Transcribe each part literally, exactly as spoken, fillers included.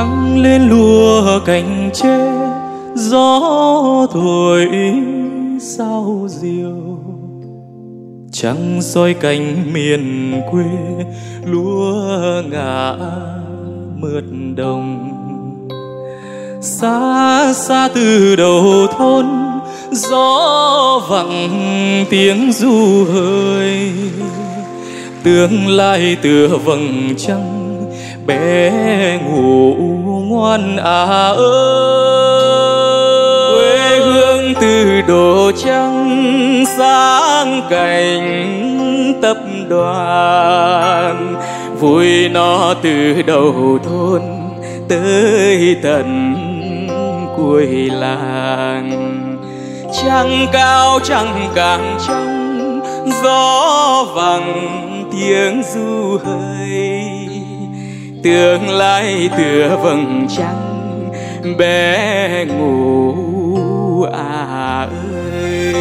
nắng lên lùa cành tre, gió thổi sao diều. Trăng soi cánh miền quê, lúa ngả mượt đồng. Xa xa từ đầu thôn, gió vẳng tiếng ru hơi. Tương lai tựa vầng trăng, bé ngủ ngoan à ơi. Quê hương từ đổ trắng, sáng cảnh tập đoàn. Vui nó từ đầu thôn tới tận cuối làng. Trăng cao trăng càng trong, gió vẳng tiếng ru hơi. Tương lai tựa vầng trăng, bé ngủ à ơi.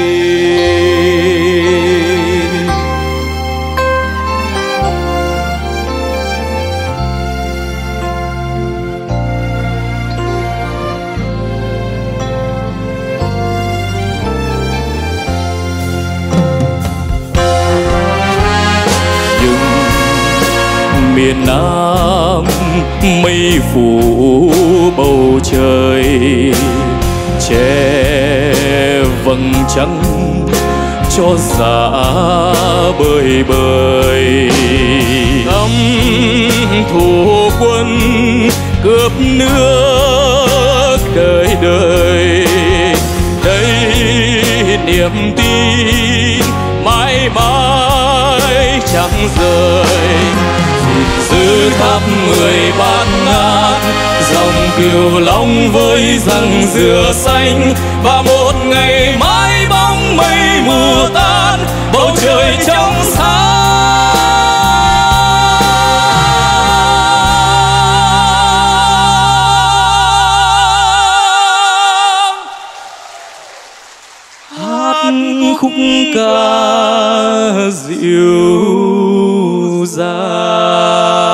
Miền Nam mây phủ bầu trời, che vầng trăng cho giá bơi bơi. Âm thủ quân cướp nước đời đời, đây niềm tin mãi mãi chẳng rời. Giữ khắp mười bát ngát, dòng Cửu Long với răng dừa xanh. Và một ngày mãi bóng mây mù tan, bầu trời trong sáng. Hát khúc ca dịu dàng.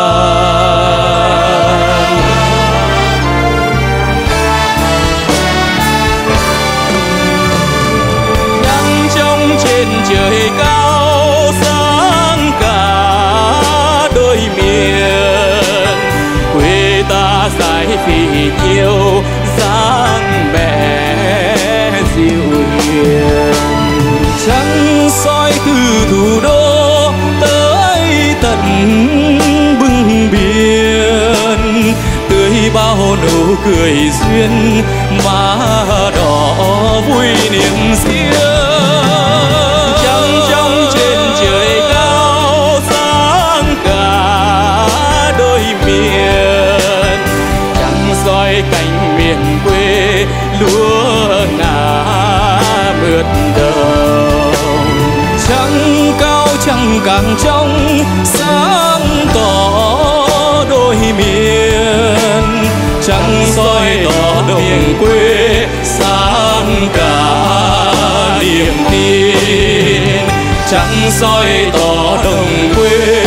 Nắng trong trên trời cao, sáng cả đôi miền. Quê ta dài phì nhiêu, dáng mẹ dịu hiền. Trăng soi từ thủ đô tới tận bưng biển, tươi bao nụ cười duyên, má đỏ vui niềm riêng. Trăng trong trên trời cao, sáng cả đôi miền. Trăng soi cánh miền quê, lúa ngả mượt đồng. Trăng cao trăng càng trong, sáng tỏ đôi miền. Trăng soi tỏ đồng quê, sáng cả niềm tin. Trăng soi tỏ đồng quê,